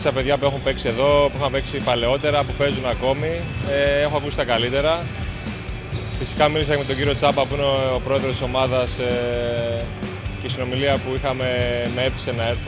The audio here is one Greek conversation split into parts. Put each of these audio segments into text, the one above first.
ρώτησα παιδιά που έχουν παίξει εδώ, που είχαν παίξει παλαιότερα, που παίζουν ακόμη. Έχω ακούσει τα καλύτερα. Φυσικά μίλησα και με τον κύριο Τσάμπα που είναι ο πρόεδρος της ομάδας και η συνομιλία που είχαμε με έπεισε να έρθω.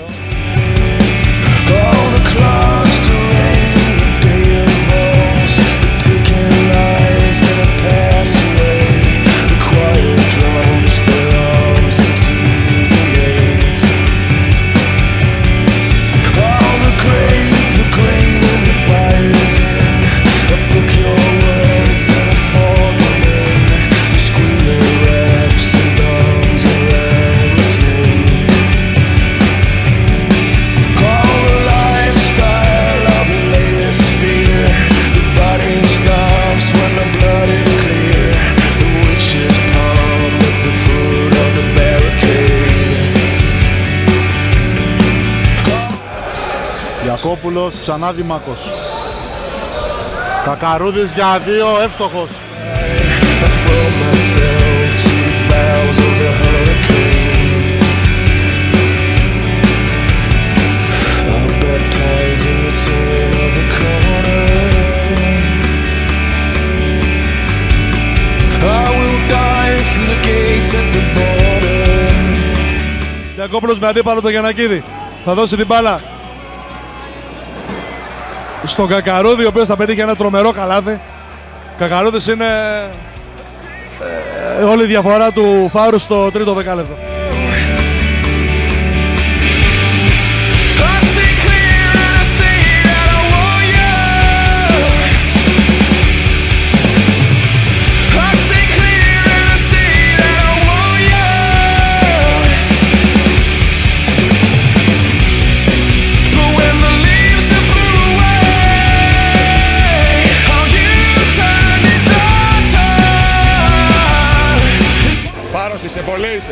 Ιακώπουλος, ξανά Δημάκος. Κακαρούδης για 2, εύστοχος. Ιακώπουλος με αντίπαλο το Γιαννακίδη. Θα δώσει την μπάλα στον Κακαρούδη, ο οποίος θα πετύχει ένα τρομερό καλάθι. Κακαρούδης είναι όλη η διαφορά του φάουρου στο τρίτο δεκάλεπτο. Είσαι πολύ είσαι.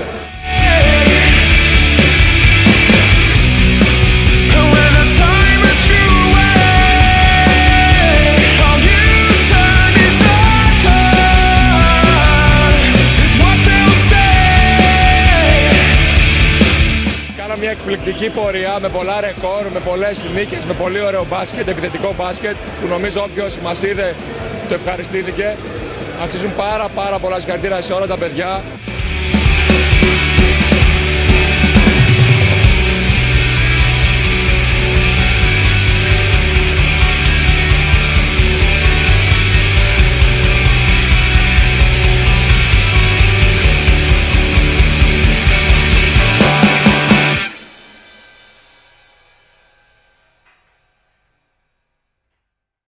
Κάνα μια εκπληκτική πορεία με πολλά ρεκόρ, με πολλές νίκες, με πολύ ωραίο μπάσκετ, επιθετικό μπάσκετ που νομίζω όποιος μας είδε το ευχαριστήθηκε. Αξίζουν πάρα πολλά συγχαρητήρια σε όλα τα παιδιά.